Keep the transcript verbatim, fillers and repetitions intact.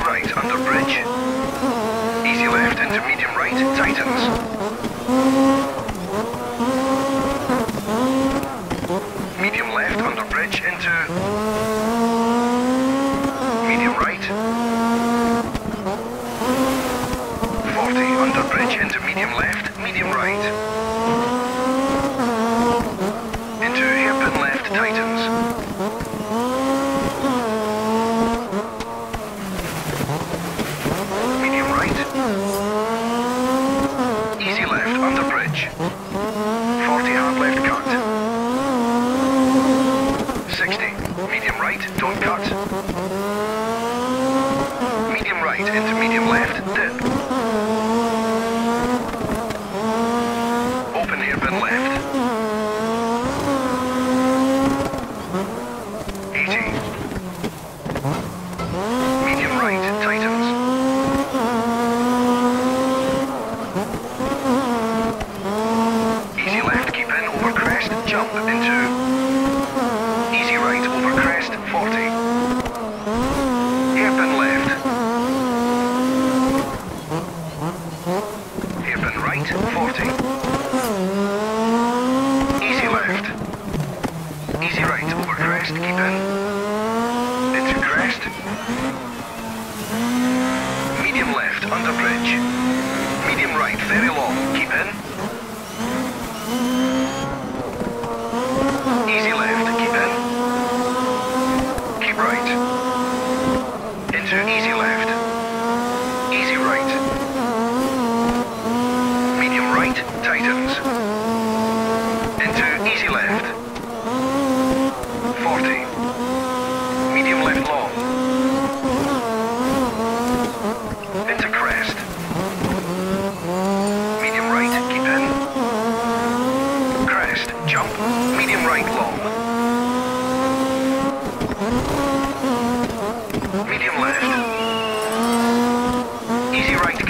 right under bridge. Easy left into medium right, tightens. Medium left under bridge into medium right. forty under bridge into medium left, medium right. Into hairpin left, tightens. Medium right. Easy left under bridge. forty hard left cut. sixty. Medium right, don't cut. Medium right into medium left, dip. Open hairpin left. eighty. Medium right, tightens. Easy left, keep in over crest, jump into easy right over crest, forty. Hairpin left. Hairpin right, forty. Easy left. Easy right over crest, keep in. Into crest. Medium left under bridge. Medium right, very long, keep in. Easy left, keep in. Keep right. Into easy left. Easy right. Medium right, tightens. Into easy left. forty. Medium left long. Into crest. Medium right, keep in. Crest, jump. Medium right long. Medium left. Easy right,